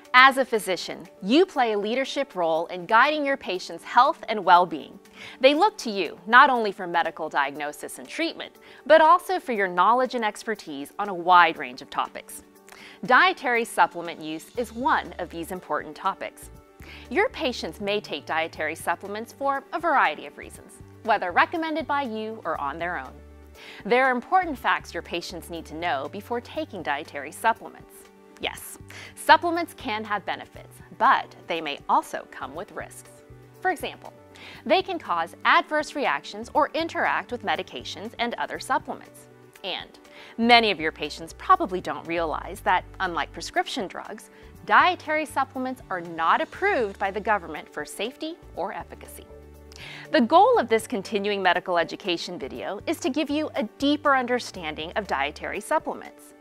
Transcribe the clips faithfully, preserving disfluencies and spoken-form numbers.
As a physician, you play a leadership role in guiding your patients' health and well-being. They look to you not only for medical diagnosis and treatment, but also for your knowledge and expertise on a wide range of topics. Dietary supplement use is one of these important topics. Your patients may take dietary supplements for a variety of reasons, whether recommended by you or on their own. There are important facts your patients need to know before taking dietary supplements. Yes, supplements can have benefits, but they may also come with risks. For example, they can cause adverse reactions or interact with medications and other supplements. And many of your patients probably don't realize that, unlike prescription drugs, dietary supplements are not approved by the government for safety or efficacy. The goal of this continuing medical education video is to give you a deeper understanding of dietary supplements.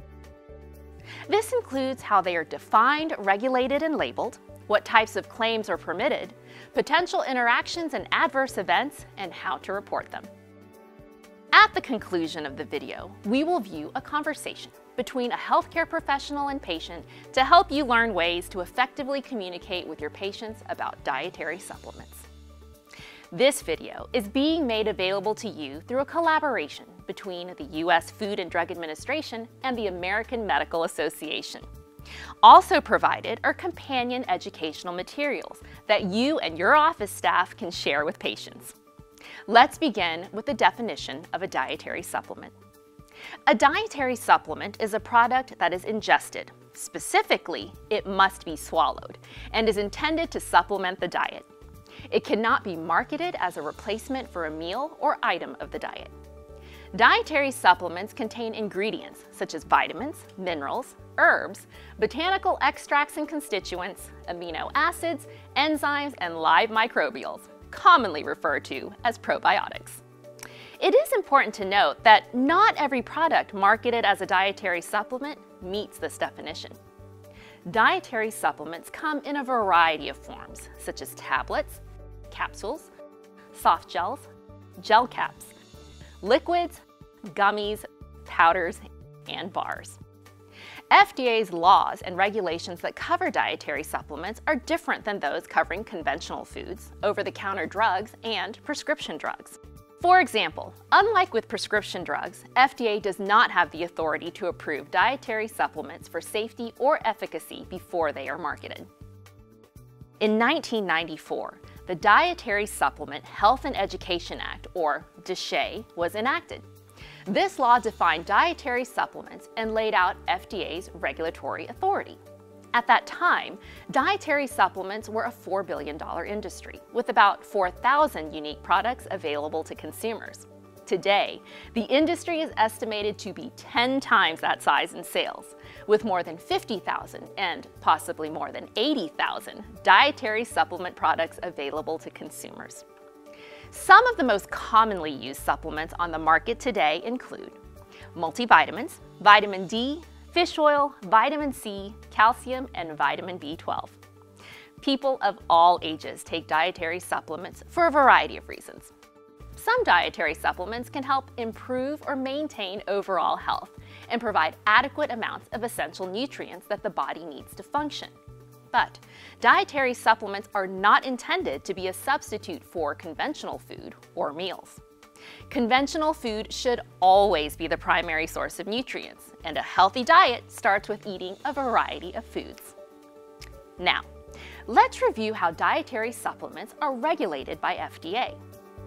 This includes how they are defined, regulated, and labeled, what types of claims are permitted, potential interactions and adverse events, and how to report them. At the conclusion of the video, we will view a conversation between a healthcare professional and patient to help you learn ways to effectively communicate with your patients about dietary supplements. This video is being made available to you through a collaboration between the U S Food and Drug Administration and the American Medical Association. Also provided are companion educational materials that you and your office staff can share with patients. Let's begin with the definition of a dietary supplement. A dietary supplement is a product that is ingested. Specifically, it must be swallowed and is intended to supplement the diet. It cannot be marketed as a replacement for a meal or item of the diet. Dietary supplements contain ingredients such as vitamins, minerals, herbs, botanical extracts and constituents, amino acids, enzymes, and live microbials, commonly referred to as probiotics. It is important to note that not every product marketed as a dietary supplement meets this definition. Dietary supplements come in a variety of forms, such as tablets, capsules, soft gels, gel caps, liquids, gummies, powders, and bars. F D A's laws and regulations that cover dietary supplements are different than those covering conventional foods, over-the-counter drugs, and prescription drugs. For example, unlike with prescription drugs, F D A does not have the authority to approve dietary supplements for safety or efficacy before they are marketed. In nineteen ninety-four, the Dietary Supplement Health and Education Act, or D S H E A, was enacted. This law defined dietary supplements and laid out F D A's regulatory authority. At that time, dietary supplements were a four billion dollar industry, with about four thousand unique products available to consumers. Today, the industry is estimated to be ten times that size in sales, with more than fifty thousand and possibly more than eighty thousand dietary supplement products available to consumers. Some of the most commonly used supplements on the market today include multivitamins, vitamin D, fish oil, vitamin C, calcium, and vitamin B twelve. People of all ages take dietary supplements for a variety of reasons. Some dietary supplements can help improve or maintain overall health and provide adequate amounts of essential nutrients that the body needs to function. But dietary supplements are not intended to be a substitute for conventional food or meals. Conventional food should always be the primary source of nutrients, and a healthy diet starts with eating a variety of foods. Now, let's review how dietary supplements are regulated by F D A.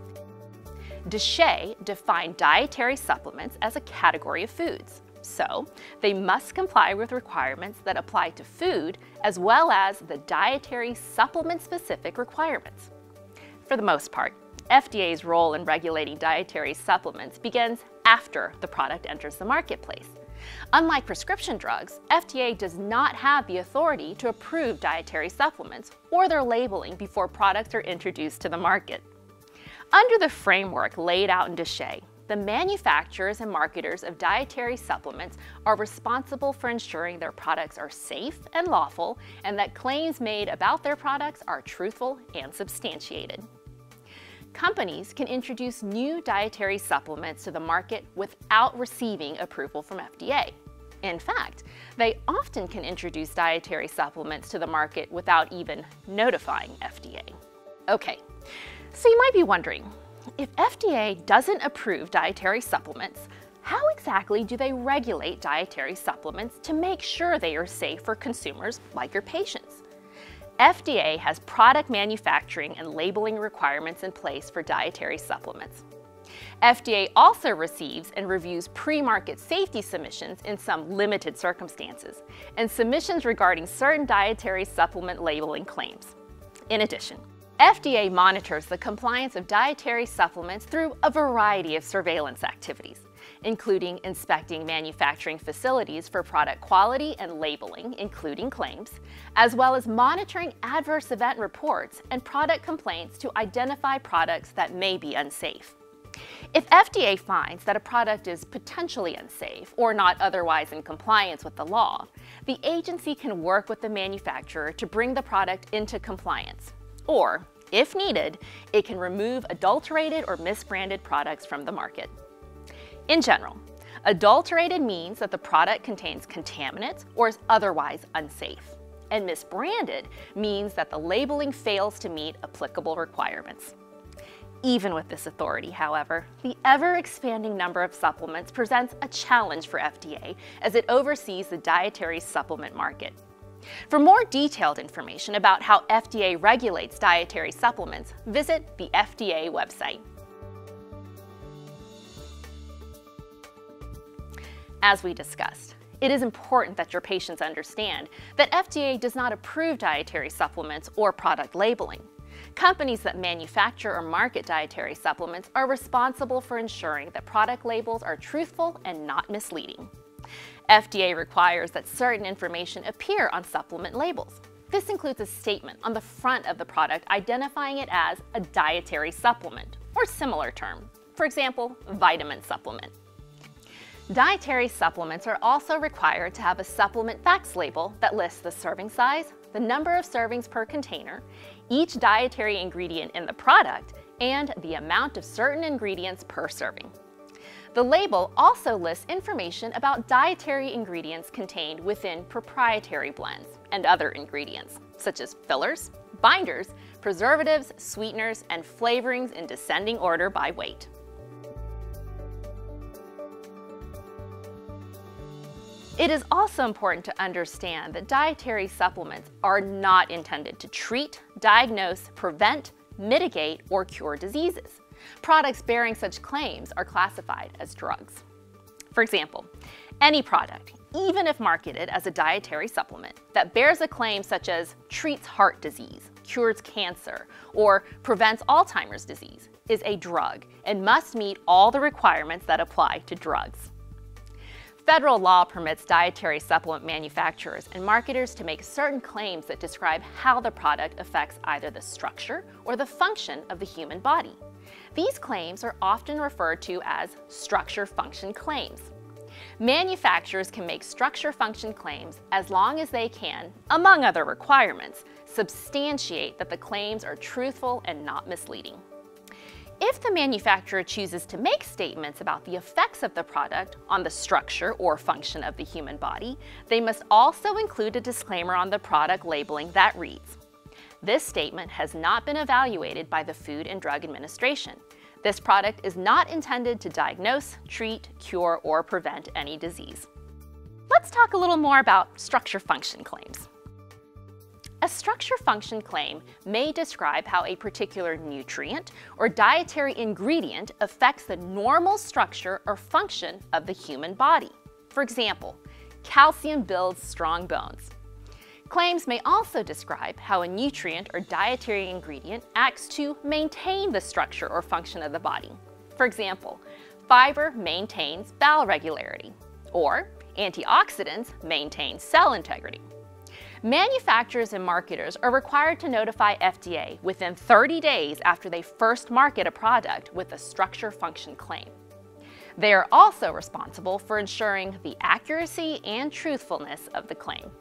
D S H E A defined dietary supplements as a category of foods, so they must comply with requirements that apply to food as well as the dietary supplement-specific requirements. For the most part, F D A's role in regulating dietary supplements begins after the product enters the marketplace. Unlike prescription drugs, F D A does not have the authority to approve dietary supplements or their labeling before products are introduced to the market. Under the framework laid out in D S H E A, the manufacturers and marketers of dietary supplements are responsible for ensuring their products are safe and lawful, and that claims made about their products are truthful and substantiated. Companies can introduce new dietary supplements to the market without receiving approval from F D A. In fact, they often can introduce dietary supplements to the market without even notifying F D A. Okay, so you might be wondering, if F D A doesn't approve dietary supplements, how exactly do they regulate dietary supplements to make sure they are safe for consumers like your patients? F D A has product manufacturing and labeling requirements in place for dietary supplements. F D A also receives and reviews pre-market safety submissions in some limited circumstances, and submissions regarding certain dietary supplement labeling claims. In addition, F D A monitors the compliance of dietary supplements through a variety of surveillance activities, including inspecting manufacturing facilities for product quality and labeling, including claims, as well as monitoring adverse event reports and product complaints to identify products that may be unsafe. If F D A finds that a product is potentially unsafe or not otherwise in compliance with the law, the agency can work with the manufacturer to bring the product into compliance. Or, if needed, it can remove adulterated or misbranded products from the market. In general, adulterated means that the product contains contaminants or is otherwise unsafe, and misbranded means that the labeling fails to meet applicable requirements. Even with this authority, however, the ever-expanding number of supplements presents a challenge for F D A as it oversees the dietary supplement market. For more detailed information about how F D A regulates dietary supplements, visit the F D A website. As we discussed, it is important that your patients understand that F D A does not approve dietary supplements or product labeling. Companies that manufacture or market dietary supplements are responsible for ensuring that product labels are truthful and not misleading. F D A requires that certain information appear on supplement labels. This includes a statement on the front of the product identifying it as a dietary supplement or similar term, for example, vitamin supplement. Dietary supplements are also required to have a supplement facts label that lists the serving size, the number of servings per container, each dietary ingredient in the product, and the amount of certain ingredients per serving. The label also lists information about dietary ingredients contained within proprietary blends and other ingredients, such as fillers, binders, preservatives, sweeteners, and flavorings in descending order by weight. It is also important to understand that dietary supplements are not intended to treat, diagnose, prevent, mitigate, or cure diseases. Products bearing such claims are classified as drugs. For example, any product, even if marketed as a dietary supplement, that bears a claim such as treats heart disease, cures cancer, or prevents Alzheimer's disease, is a drug and must meet all the requirements that apply to drugs. Federal law permits dietary supplement manufacturers and marketers to make certain claims that describe how the product affects either the structure or the function of the human body. These claims are often referred to as structure-function claims. Manufacturers can make structure-function claims as long as they can, among other requirements, substantiate that the claims are truthful and not misleading. If the manufacturer chooses to make statements about the effects of the product on the structure or function of the human body, they must also include a disclaimer on the product labeling that reads, "This statement has not been evaluated by the Food and Drug Administration. This product is not intended to diagnose, treat, cure, or prevent any disease." Let's talk a little more about structure-function claims. A structure-function claim may describe how a particular nutrient or dietary ingredient affects the normal structure or function of the human body. For example, calcium builds strong bones. Claims may also describe how a nutrient or dietary ingredient acts to maintain the structure or function of the body. For example, fiber maintains bowel regularity, or antioxidants maintain cell integrity. Manufacturers and marketers are required to notify F D A within thirty days after they first market a product with a structure-function claim. They are also responsible for ensuring the accuracy and truthfulness of the claim.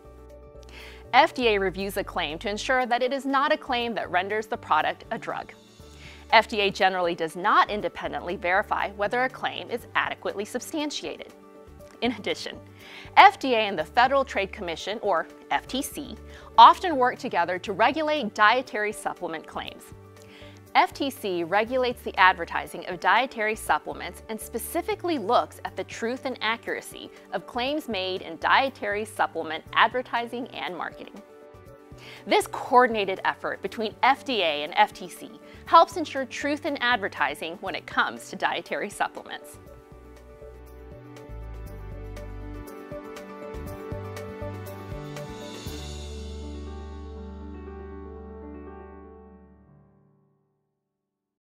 F D A reviews a claim to ensure that it is not a claim that renders the product a drug. F D A generally does not independently verify whether a claim is adequately substantiated. In addition, F D A and the Federal Trade Commission, or F T C, often work together to regulate dietary supplement claims. F T C regulates the advertising of dietary supplements and specifically looks at the truth and accuracy of claims made in dietary supplement advertising and marketing. This coordinated effort between F D A and F T C helps ensure truth in advertising when it comes to dietary supplements.